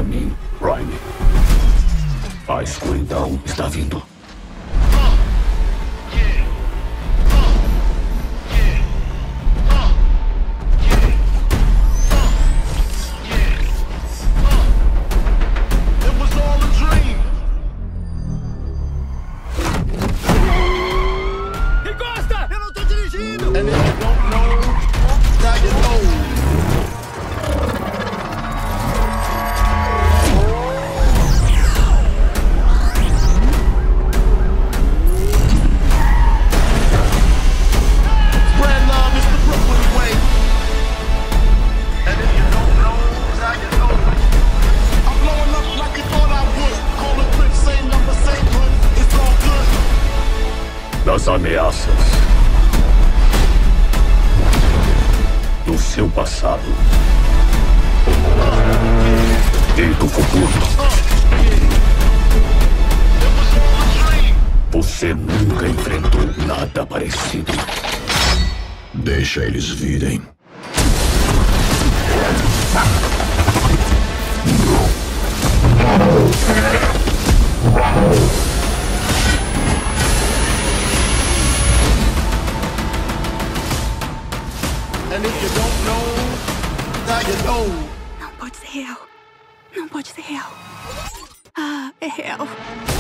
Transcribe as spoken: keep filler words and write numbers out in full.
mim, Prime. A escuridão está vindo. Das ameaças do seu passado e do futuro. Você nunca enfrentou nada parecido. Deixa eles virem. And if you don't know, now you know. Não pode ser real. Não pode ser real. Ah, é real.